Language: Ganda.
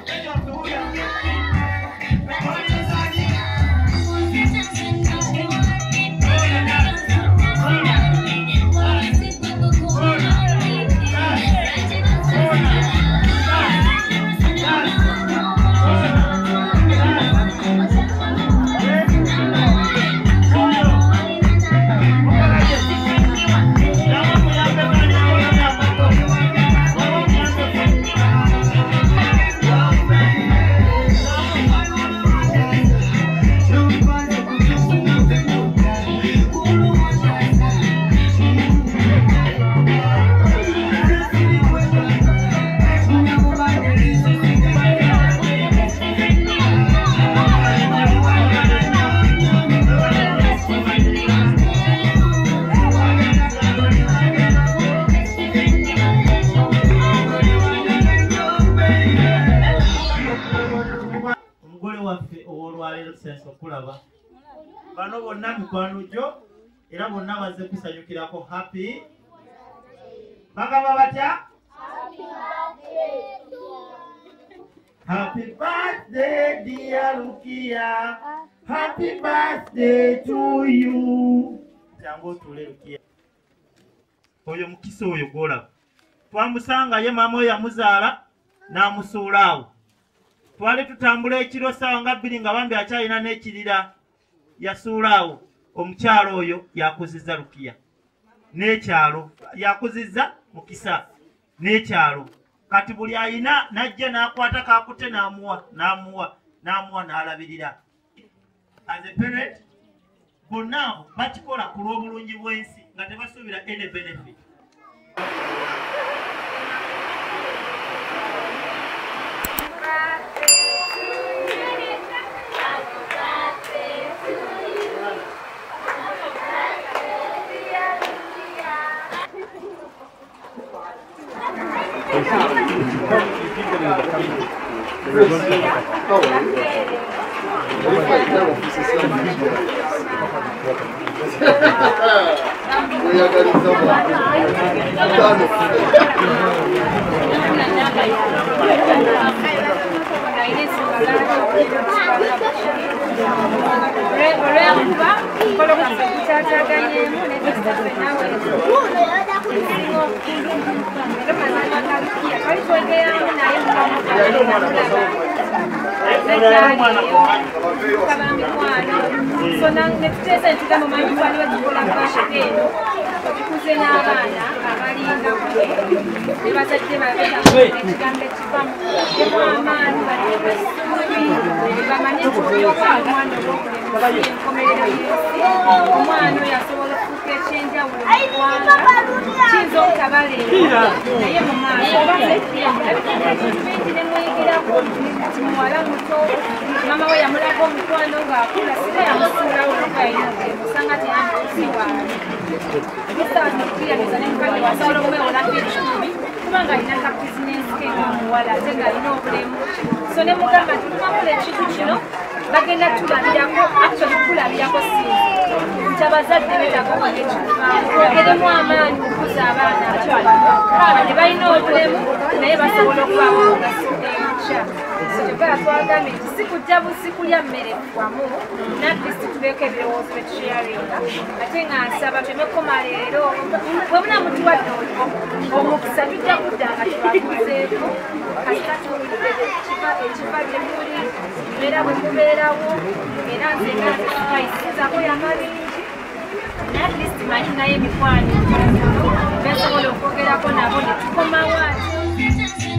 Bano bonna mikwano gyo era bonna bazze kusanyukirako happy bagamba batya happy birthday dear Lukia, happy birthday to you. Jango tule Lukia oyo mukisa oyo gola twamusanga ye mama oyo yamuzaala n'amusuulaawo twali tutambula ekiro ssaawa nga 2 nga bambi akyalina n'ekirira yasuulaawo omukyalo oyo yakuzizza Lukia n'ekyalo yakuzizza mukisa n'ekyalo kati buli ayina najja n'akwata kakute n'amuwa n'alabirira. As a parent bonna abo bakikola ku lw'obulungi bw'ensi nga tebasuubira any benefit. Mama we yamulako omukwano ng'akula sira yamusuulawo musangati yamusiwa kisaanukuyanisa nemukanye wasobola okumwewolako ekikumi kubanga alina ka bizinensi ke ng'omuwala ate ng'alina obulemu so ne mugamba nti tumakola ekintu kino bagenda tulabirako actually tulabirako sinzi nti abazadde betagoma ekitubaogeremu amaanyi okukuza abaana abaana ne balina obulemu naye basobola okubaamu omugaso enkya kyokka twagambye nti si kujja busikulya mmere wamu nakrisi tubeeko ebirowoozo betusharinga ate nga nsaba temekoma leero webuna mutuwadde omukisa tujja kudda nga tubakuzeeko kasita tuwulire ekiva gye muli mbeera bwe mubeerawo era nze nga tukaisizaako yamabingi nakrisi manyi naye emikwano besobola okwogerako nabo ne tukomawo ate